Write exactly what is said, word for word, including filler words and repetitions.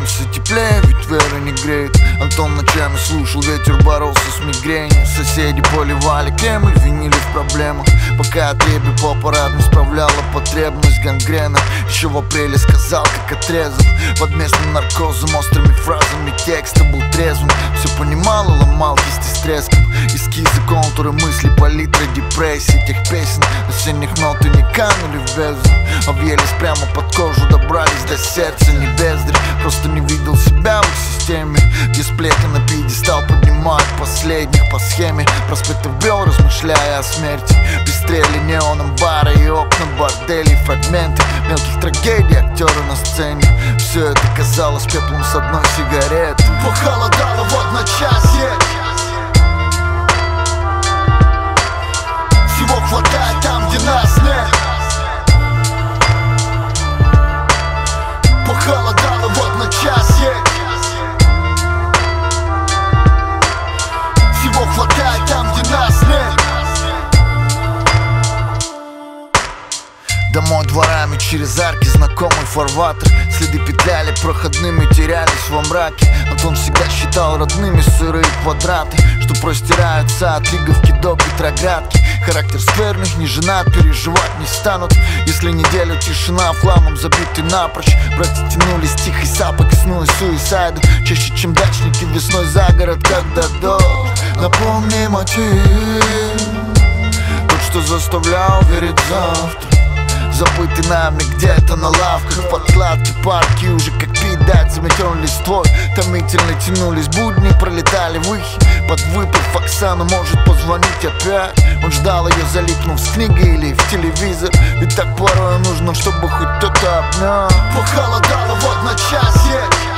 становимся теплее, ведь вера не греет. Антон ночами слушал, ветер боролся с мигренью. Соседи поливали Кремль, винили в проблемах, пока отребье по парадам справляла потребность гангрена. Еще в апреле сказал, как отрезал, под местным наркозом, острыми фразами текста был трезвым. Все понимал и ломал кисти с треском. Эскизы, контуры, мысли, палитра, депрессии тех песен. Осенних нот и не канули в бездну, объелись прямо под кожу, добрались до сердца. Не бездарь, просто не видел себя в их системе, где сплеты на пьедестал поднимают последних по схеме. Проспектов брел, размышляя о смерти, пестрели неоном бары и окна борделей, фрагменты мелких трагедий, актеры на сцене. Все это казалось пеплом с одной сигареты. Похолодало в одночасье, всего хватает там, где нас нет. Похолодало в одночасье, всего хватает там, где нас нет. Домой дворами через арки, знакомый фарватер. Следы петляли проходными, терялись во мраке. Антон всегда считал родными сырые квадраты, что простираются от Лиговки до Петроградки. Характер скверный, не женат, переживать не станут, если неделю тишина, фламом забитый напрочь. Братья тянулись тихой сапой к сну и суисайду, чаще, чем дачники весной за город, когда дождь. Напомни мотив, тот, что заставлял верить завтра, забытый нами где-то на лавках, подкладки, парки, уже как пить дать, заметен листвой. Томительно тянулись будни, пролетали выхи. Подвыпив, Оксана может позвонить опять. Он ждал ее, залипнув с книгой или в телевизор, ведь так порой нужно, чтобы хоть кто-то обнял. Похолодало в одночасье,